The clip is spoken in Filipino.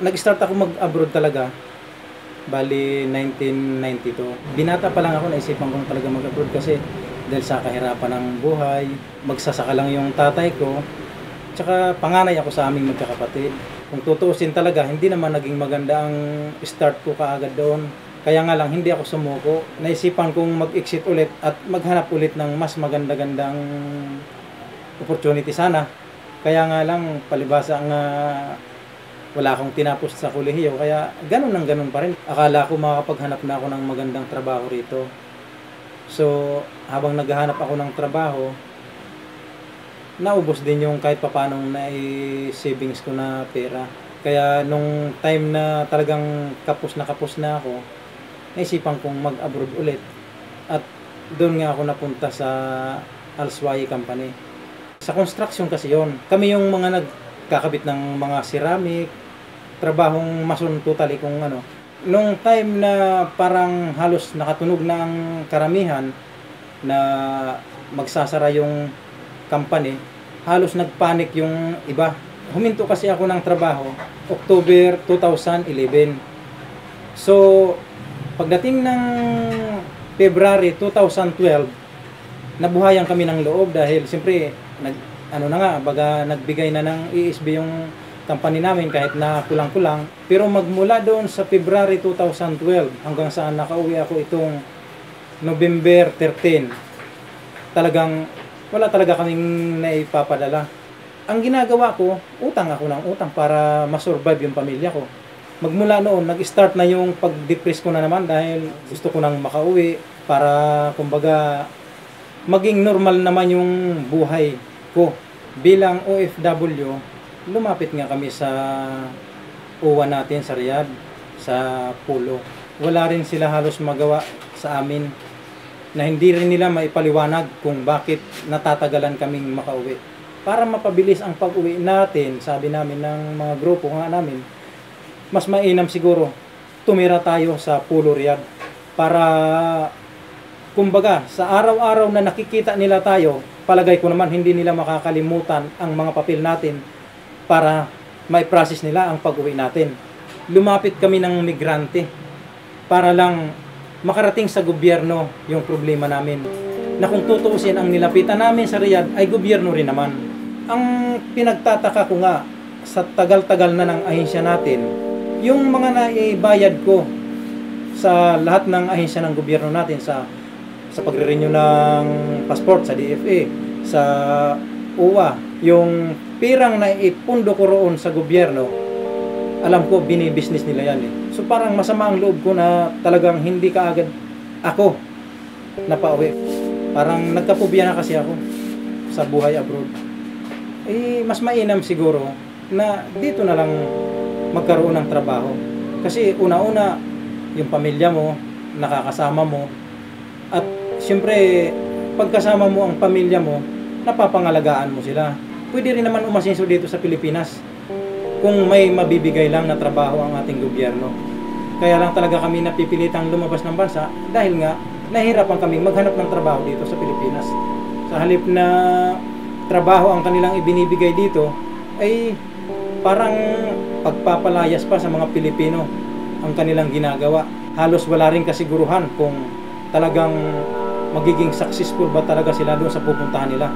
nag-start ako mag-abroad talaga, bali 1992. Binata pa lang ako, naisipan ko talaga mag-abroad kasi dahil sa kahirapan ng buhay, magsasaka lang yung tatay ko, tsaka panganay ako sa aming magkakapatid. Kung tutuusin talaga, hindi naman naging maganda ang start ko kaagad doon. Kaya nga lang, hindi ako sumuko. Naisipan kong mag-exit ulit at maghanap ulit ng mas maganda-gandang opportunity sana. Kaya nga lang, palibasa nga wala akong tinapos sa kolehiyo. Kaya ganun pa rin. Akala ko makakapaghanap na ako ng magandang trabaho rito. So, habang naghahanap ako ng trabaho, naubos din yung kahit papanong na-savings ko na pera. Kaya nung time na talagang kapos na ako, naisipan kong mag-abroad ulit. At doon nga ako napunta sa Alswai Company. Sa construction kasi yon. Kami yung mga nagkakabit ng mga ceramic, trabahong mason totally kung ano. Nung time na parang halos nakatunog na ang karamihan na magsasara yung company, halos nagpanic yung iba. Huminto kasi ako ng trabaho October 2011. So, pagdating ng February 2012, nabuhayan kami ng loob dahil siyempre nagbigay na ng ESB yung company namin kahit na kulang-kulang. Pero magmula doon sa February 2012 hanggang saan nakauwi ako itong November 13, talagang wala talaga kaming naipapadala. Ang ginagawa ko, utang ako ng utang para masurvive yung pamilya ko. Magmula noon, nag-start na yung pag-depress ko na naman dahil gusto ko nang makauwi para kumbaga maging normal naman yung buhay ko. Bilang OFW, lumapit nga kami sa uwa natin sa Riyadh, sa Pulo. Wala rin sila halos magawa sa amin na hindi rin nila maipaliwanag kung bakit natatagalan kaming makauwi. Para mapabilis ang pag-uwi natin, sabi namin ng mga grupo nga namin, mas mainam siguro tumira tayo sa Pulo Riyadh para kumbaga sa araw-araw na nakikita nila tayo, palagay ko naman hindi nila makakalimutan ang mga papel natin para mai-process nila ang pag-uwi natin. Lumapit kami ng migrante para lang makarating sa gobyerno yung problema namin. Na kung tutuusin, ang nilapitan namin sa Riyadh ay gobyerno rin naman. Ang pinagtataka ko nga, sa tagal-tagal na ng ahensya natin, yung mga naibayad ko sa lahat ng ahensya ng gobyerno natin, sa pagre-renew ng passport, sa DFA, sa UWA, yung pirang naipundo ko roon sa gobyerno, alam ko, bini-business nila yan eh. So parang masama ang loob ko na talagang hindi kaagad ako napauwi. Parang nagkapobya na kasi ako sa buhay abroad. Eh, mas mainam siguro na dito na lang magkaroon ng trabaho. Kasi una-una, yung pamilya mo, nakakasama mo, at siyempre, pagkasama mo ang pamilya mo, napapangalagaan mo sila. Pwede rin naman umasinso dito sa Pilipinas kung may mabibigay lang na trabaho ang ating gobyerno. Kaya lang talaga kami napipilitang lumabas ng bansa dahil nga nahihirapan kaming maghanap ng trabaho dito sa Pilipinas. Sa halip na trabaho ang kanilang ibinibigay dito, ay parang pagpapalayas pa sa mga Pilipino ang kanilang ginagawa. Halos wala rin kasiguruhan kung talagang magiging successful ba talaga sila doon sa pupuntahan nila.